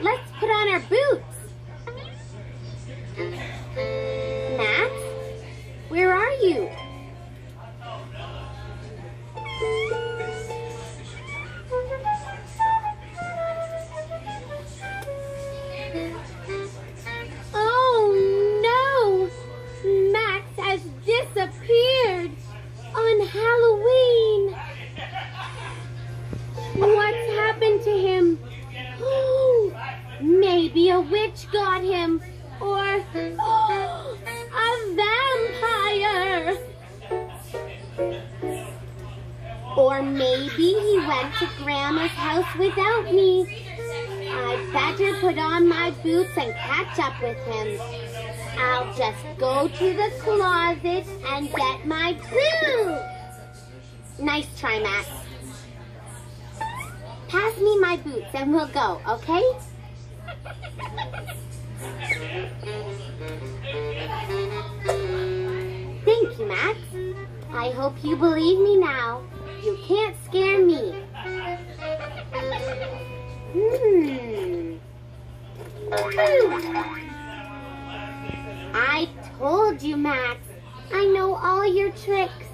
Let's put on our boots. Max, where are you? Oh no! Max has disappeared on Halloween. What's happened to him? Oh, maybe a witch got him, or a vampire. Or maybe he went to Grandma's house without me. I'd better put on my boots and catch up with him. I'll just go to the closet and get my boots. Nice try, Max. Pass me my boots and we'll go, okay? Thank you, Max. I hope you believe me now. You can't scare me. I told you, Max. I know all your tricks.